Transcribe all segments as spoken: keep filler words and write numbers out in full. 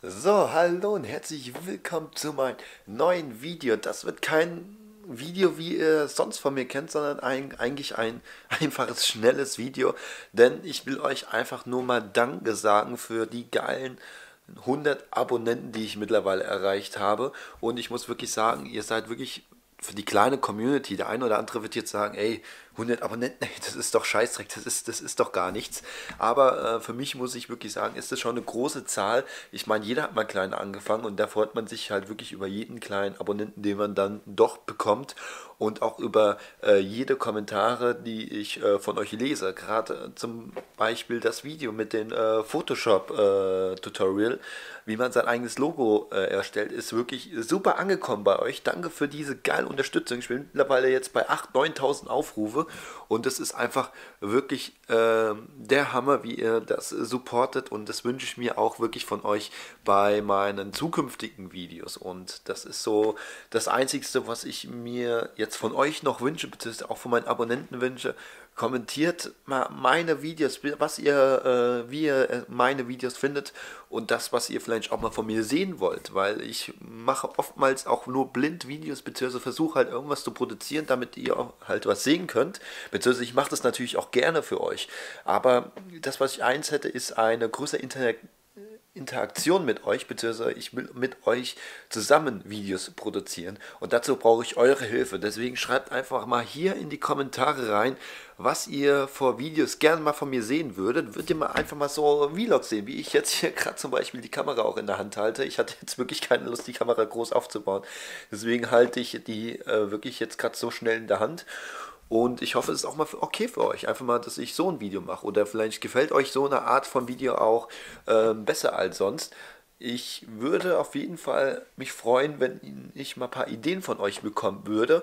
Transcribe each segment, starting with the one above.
So, hallo und herzlich willkommen zu meinem neuen Video. Das wird kein Video, wie ihr sonst von mir kennt, sondern ein, eigentlich ein einfaches, schnelles Video. Denn ich will euch einfach nur mal Danke sagen für die geilen hundert Abonnenten, die ich mittlerweile erreicht habe. Und ich muss wirklich sagen, ihr seid wirklich für die kleine Community. Der eine oder andere wird jetzt sagen, ey, hundert Abonnenten, ey, das ist doch Scheißdreck, das ist, das ist doch gar nichts. Aber äh, für mich muss ich wirklich sagen, ist das schon eine große Zahl. Ich meine, jeder hat mal klein angefangen und da freut man sich halt wirklich über jeden kleinen Abonnenten, den man dann doch bekommt und auch über äh, jede Kommentare, die ich äh, von euch lese. Gerade äh, zum Beispiel das Video mit dem äh, Photoshop-Tutorial, äh, wie man sein eigenes Logo äh, erstellt, ist wirklich super angekommen bei euch. Danke für diese geile Unterstützung. Ich bin mittlerweile jetzt bei achttausend, neuntausend Aufrufe und das ist einfach wirklich äh, der Hammer, wie ihr das supportet, und das wünsche ich mir auch wirklich von euch bei meinen zukünftigen Videos. Und das ist so das Einzigste, was ich mir jetzt von euch noch wünsche, beziehungsweise auch von meinen Abonnenten wünsche. Kommentiert mal meine Videos, was ihr, äh, wie ihr äh, meine Videos findet und das, was ihr vielleicht auch mal von mir sehen wollt, weil ich mache oftmals auch nur blind Videos, beziehungsweise versuche halt irgendwas zu produzieren, damit ihr auch halt was sehen könnt, beziehungsweise ich mache das natürlich auch gerne für euch, aber das, was ich eins hätte, ist eine größere Interaktion Interaktion mit euch, beziehungsweise ich will mit euch zusammen Videos produzieren und dazu brauche ich eure Hilfe. Deswegen schreibt einfach mal hier in die Kommentare rein, was ihr vor Videos gerne mal von mir sehen würdet. Würdet ihr mal einfach mal so Vlogs sehen, wie ich jetzt hier gerade zum Beispiel die Kamera auch in der Hand halte. Ich hatte jetzt wirklich keine Lust, die Kamera groß aufzubauen. Deswegen halte ich die äh, wirklich jetzt gerade so schnell in der Hand. Und ich hoffe, es ist auch mal okay für euch. Einfach mal, dass ich so ein Video mache. Oder vielleicht gefällt euch so eine Art von Video auch ähm, besser als sonst. Ich würde auf jeden Fall mich freuen, wenn ich mal ein paar Ideen von euch bekommen würde.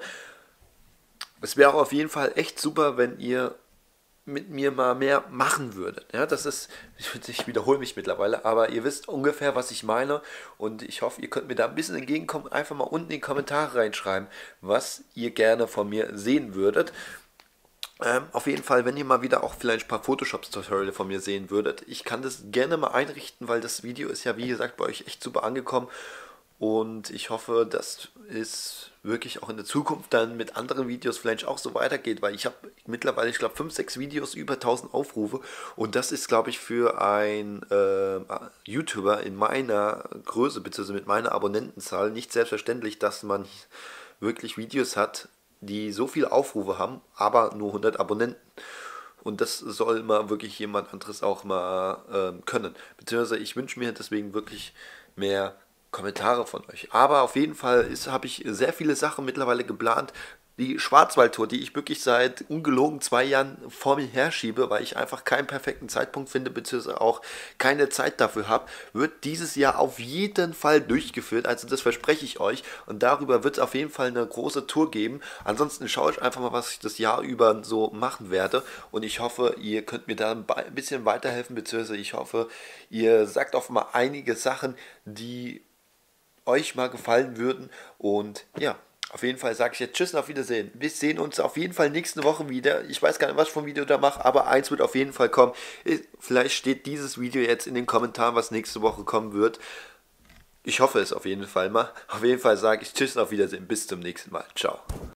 Es wäre auch auf jeden Fall echt super, wenn ihr mit mir mal mehr machen würdet. Ja, das ist, ich wiederhole mich mittlerweile, aber ihr wisst ungefähr, was ich meine, und ich hoffe, ihr könnt mir da ein bisschen entgegenkommen. Einfach mal unten in die Kommentare reinschreiben, was ihr gerne von mir sehen würdet. Ähm, auf jeden Fall, wenn ihr mal wieder auch vielleicht ein paar Photoshop-Tutorial von mir sehen würdet, ich kann das gerne mal einrichten, weil das Video ist ja, wie gesagt, bei euch echt super angekommen. Und ich hoffe, dass es wirklich auch in der Zukunft dann mit anderen Videos vielleicht auch so weitergeht, weil ich habe mittlerweile, ich glaube, fünf, sechs Videos über tausend Aufrufe, und das ist, glaube ich, für einen äh, YouTuber in meiner Größe, beziehungsweise mit meiner Abonnentenzahl, nicht selbstverständlich, dass man wirklich Videos hat, die so viele Aufrufe haben, aber nur hundert Abonnenten. Und das soll mal wirklich jemand anderes auch mal ähm, können. Beziehungsweise ich wünsche mir deswegen wirklich mehr Kommentare von euch. Aber auf jeden Fall habe ich sehr viele Sachen mittlerweile geplant. Die Schwarzwaldtour, die ich wirklich seit ungelogen zwei Jahren vor mir herschiebe, weil ich einfach keinen perfekten Zeitpunkt finde, beziehungsweise auch keine Zeit dafür habe, wird dieses Jahr auf jeden Fall durchgeführt. Also das verspreche ich euch. Und darüber wird es auf jeden Fall eine große Tour geben. Ansonsten schaue ich einfach mal, was ich das Jahr über so machen werde. Und ich hoffe, ihr könnt mir da ein bisschen weiterhelfen, beziehungsweise ich hoffe, ihr sagt auch mal einige Sachen, die euch mal gefallen würden. Und ja, auf jeden Fall sage ich jetzt Tschüss und auf Wiedersehen. Wir sehen uns auf jeden Fall nächste Woche wieder. Ich weiß gar nicht, was ich vom Video da mache, aber eins wird auf jeden Fall kommen. Vielleicht steht dieses Video jetzt in den Kommentaren, was nächste Woche kommen wird. Ich hoffe es auf jeden Fall mal. Auf jeden Fall sage ich Tschüss und auf Wiedersehen. Bis zum nächsten Mal. Ciao.